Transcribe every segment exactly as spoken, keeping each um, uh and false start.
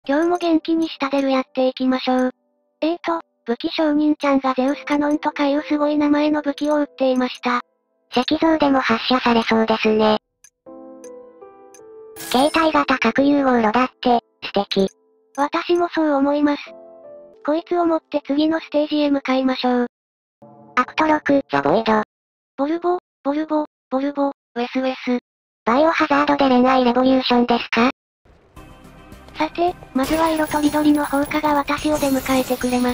今日も元気に下出るやっていきましょう。えーと、武器商人ちゃんがゼウスカノンとかいうすごい名前の武器を売っていました。 石像でも発射されそうですね。携帯型核融合炉だって、素敵。 私もそう思います。こいつを持って次のステージへ向かいましょう。 アクトろく、ザボイド。 ボルボ、ボルボ、ボルボ、ウェスウェス。 バイオハザードで恋愛レボリューションですか？ さて、まずは色とりどりの放火が私を出迎えてくれます。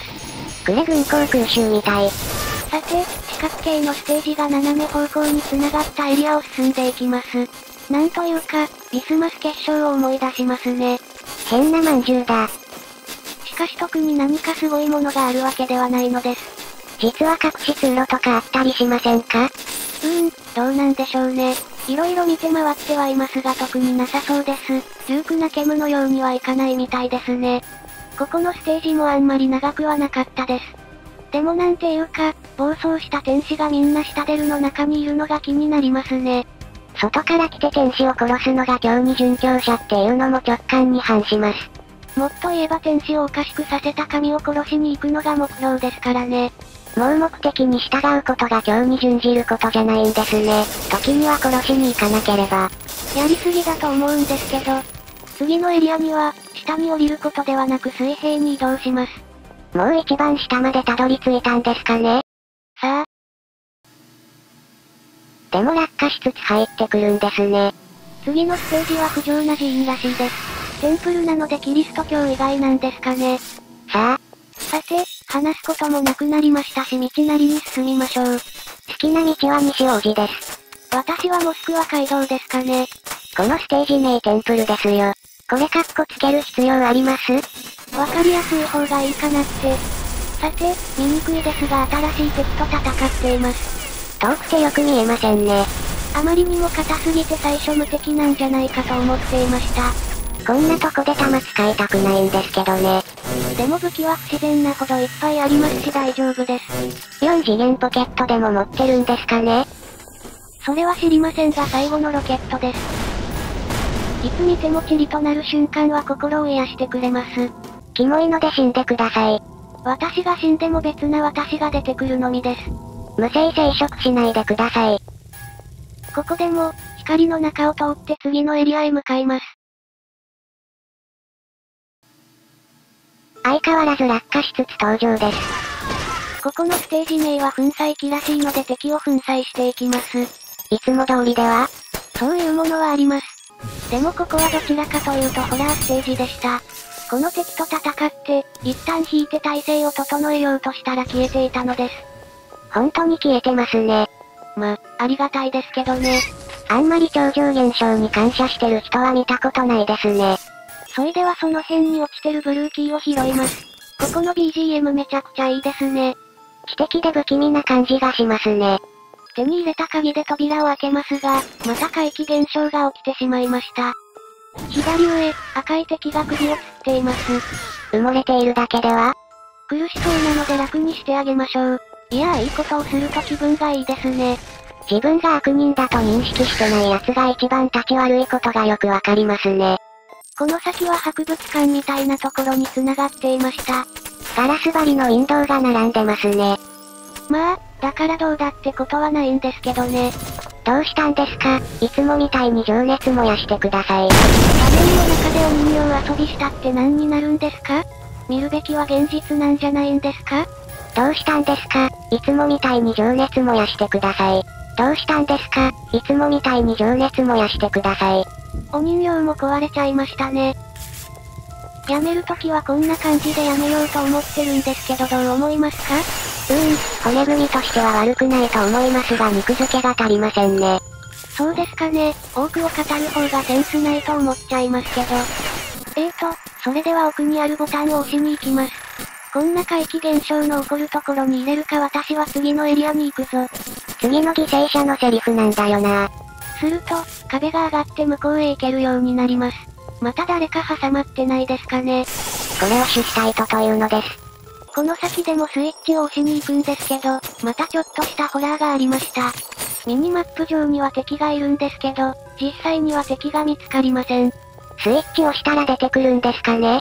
クレ軍航空襲みたい。 さて、四角形のステージが斜め方向に繋がったエリアを進んでいきます。なんというか、ビスマス結晶を思い出しますね。 変な饅頭だ。 しかし特に何かすごいものがあるわけではないのです。 実は隠し通路とかあったりしませんか？ うーん、どうなんでしょうね。いろいろ見て回ってはいますが特になさそうです。重苦な煙のようにはいかないみたいですね。ここのステージもあんまり長くはなかったです。でもなんていうか、暴走した天使がみんな下出るの中にいるのが気になりますね。 外から来て天使を殺すのが今日に殉教者っていうのも直感に反します。 もっと言えば天使をおかしくさせた神を殺しに行くのが目標ですからね。 もう目的に従うことが今日に準じることじゃないんですね。時には殺しに行かなければ。 やりすぎだと思うんですけど。次のエリアには、下に降りることではなく水平に移動します。 もう一番下までたどり着いたんですかね。 さあ。 でも落下しつつ入ってくるんですね。 次のステージは不浄な寺院らしいです。テンプルなのでキリスト教以外なんですかね。 さあ。 さて、話すこともなくなりましたし道なりに進みましょう。 好きな道は西王子です。 私はモスクワ街道ですかね。 このステージ名テンプルですよ。これカッコつける必要あります？ わかりやすい方がいいかなって。さて、見にくいですが新しい敵と戦っています。 遠くてよく見えませんね。 あまりにも硬すぎて最初無敵なんじゃないかと思っていました。 こんなとこで弾使いたくないんですけどね。 でも武器は不自然なほどいっぱいありますし大丈夫です。 よん次元ポケットでも持ってるんですかね？ それは知りませんが最後のロケットです。いつ見てもチリとなる瞬間は心を癒してくれます。 キモいので死んでください。 私が死んでも別な私が出てくるのみです。 無性生殖しないでください。 ここでも、光の中を通って次のエリアへ向かいます。 相変わらず落下しつつ登場です。 ここのステージ名は粉砕機らしいので敵を粉砕していきます。 いつも通りでは？ そういうものはあります。でもここはどちらかというとホラーステージでした。この敵と戦って、一旦引いて体勢を整えようとしたら消えていたのです。 本当に消えてますね。 ま、ありがたいですけどね。 あんまり超常現象に感謝してる人は見たことないですね。 それではその辺に落ちてるブルーキーを拾います。ここの ビージーエム めちゃくちゃいいですね。 知的で不気味な感じがしますね。 手に入れた鍵で扉を開けますが、また怪奇現象が起きてしまいました。左上、赤い敵が首を吊っています。 埋もれているだけでは？ 苦しそうなので楽にしてあげましょう。いやーいいことをすると気分がいいですね。 自分が悪人だと認識してない奴が一番立ち悪いことがよくわかりますね。 この先は博物館みたいなところに繋がっていました。 ガラス張りのウィンドウが並んでますね。 まあ、だからどうだってことはないんですけどね。 どうしたんですか？いつもみたいに情熱燃やしてください。 画面の中でお人形遊びしたって何になるんですか？見るべきは現実なんじゃないんですか？ どうしたんですか？いつもみたいに情熱燃やしてください。どうしたんですか？いつもみたいに情熱燃やしてください。 お人形も壊れちゃいましたね。やめるときはこんな感じでやめようと思ってるんですけどどう思いますか？ うーん、骨組みとしては悪くないと思いますが肉付けが足りませんね。 そうですかね。多くを語る方がセンスないと思っちゃいますけど。えーと、それでは奥にあるボタンを押しに行きます。こんな怪奇現象の起こるところに入れるか私は次のエリアに行くぞ。 次の犠牲者のセリフなんだよな。 すると、壁が上がって向こうへ行けるようになります。また誰か挟まってないですかね。 これを主体とというのです。 この先でもスイッチを押しに行くんですけど、またちょっとしたホラーがありました。ミニマップ上には敵がいるんですけど、実際には敵が見つかりません。 スイッチ押したら出てくるんですかね？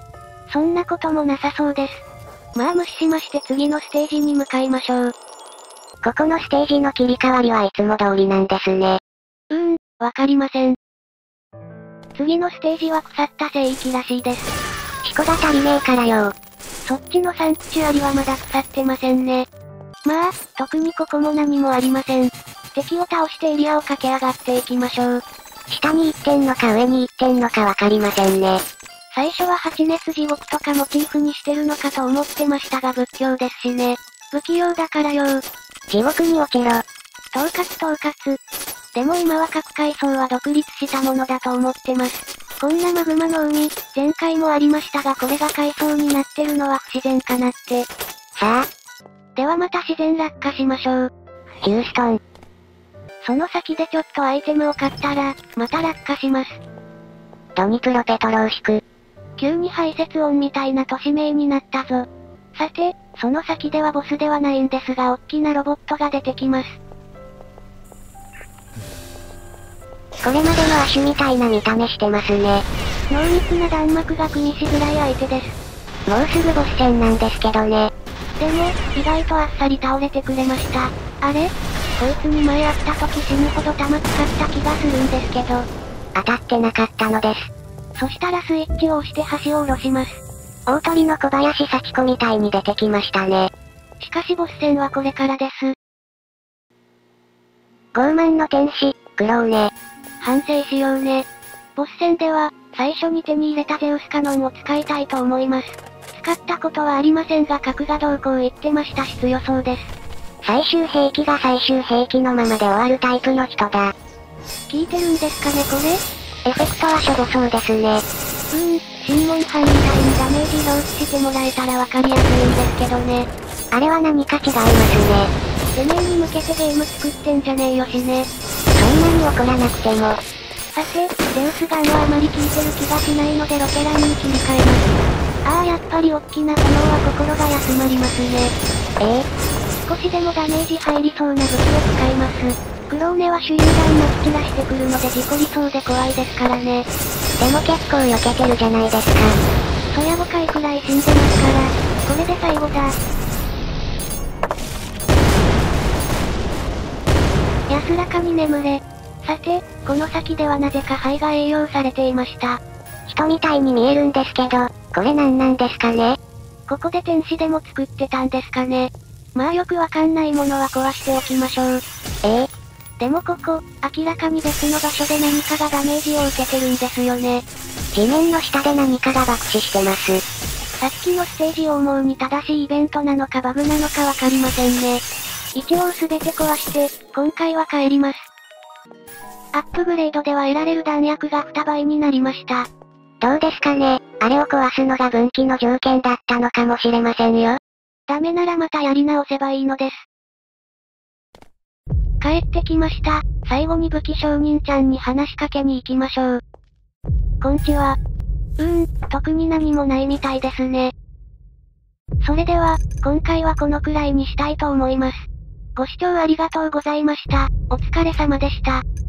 そんなこともなさそうです。まあ無視しまして次のステージに向かいましょう。 ここのステージの切り替わりはいつも通りなんですね。 うーん、わかりません。次のステージは腐った聖域らしいです。 思考が足りねえからよ。 そっちのサンクチュアリはまだ腐ってませんね。まあ、特にここも何もありません。敵を倒してエリアを駆け上がっていきましょう。 下に行ってんのか上に行ってんのかわかりませんね。 最初は八熱地獄とかモチーフにしてるのかと思ってましたが仏教ですしね。不器用だからよー。 地獄に落ちろ。 統括統括。でも今は各階層は独立したものだと思ってます。こんなマグマの海、前回もありましたがこれが階層になってるのは不自然かなって。 さあ。 ではまた自然落下しましょう。 ヒューストン。 その先でちょっとアイテムを買ったら、また落下します。 ドニプロペトロウシク。 急に排泄音みたいな都市名になったぞ。さて、その先ではボスではないんですが大きなロボットが出てきます。 これまでのアシュみたいな見た目してますね。 濃密な弾幕が組みしづらい相手です。 もうすぐボス戦なんですけどね。 でも、意外とあっさり倒れてくれました。あれこいつに前会った時死ぬほど弾使った気がするんですけど。 当たってなかったのです。 そしたらスイッチを押して橋を下ろします。 大鳥の小林幸子みたいに出てきましたね。 しかしボス戦はこれからです。 傲慢の天使、クローネ。 反省しようね。ボス戦では、最初に手に入れたゼウスカノンを使いたいと思います。使ったことはありませんが核がどうこう言ってましたし強そうです。 最終兵器が最終兵器のままで終わるタイプの人だ。 聞いてるんですかねこれ？ エフェクトはしょぼそうですね。 うーん、審問班みたいにダメージ表示してもらえたらわかりやすいんですけどね。 あれは何か違いますね。てめえに向けてゲーム作ってんじゃねえよしね。 そんなに怒らなくても。 さて、ゼウスガンはあまり効いてる気がしないのでロケランに切り替えます。ああやっぱり大きな炎は心が休まりますね。 ええ少しでもダメージ入りそうな武器を使います。クローネは手榴弾まき散らしてくるので事故りそうで怖いですからね。 でも結構避けてるじゃないですか。 そやごかいくらい死んでますから、これで最後だ。安らかに眠れ。さて、この先ではなぜか灰が栄養されていました。 人みたいに見えるんですけど、これ何なんですかね？ ここで天使でも作ってたんですかね。まあよくわかんないものは壊しておきましょう。 ええでもここ、明らかに別の場所で何かがダメージを受けてるんですよね。 地面の下で何かが爆死してます。 さっきのステージを思うに正しいイベントなのかバグなのかわかりませんね。一応すべて壊して、今回は帰ります。アップグレードでは得られる弾薬がにばいになりました。 どうですかね、あれを壊すのが分岐の条件だったのかもしれませんよ。 ダメならまたやり直せばいいのです。帰ってきました。最後に武器商人ちゃんに話しかけに行きましょう。こんちは。うーん、特に何もないみたいですね。それでは、今回はこのくらいにしたいと思います。ご視聴ありがとうございました。お疲れ様でした。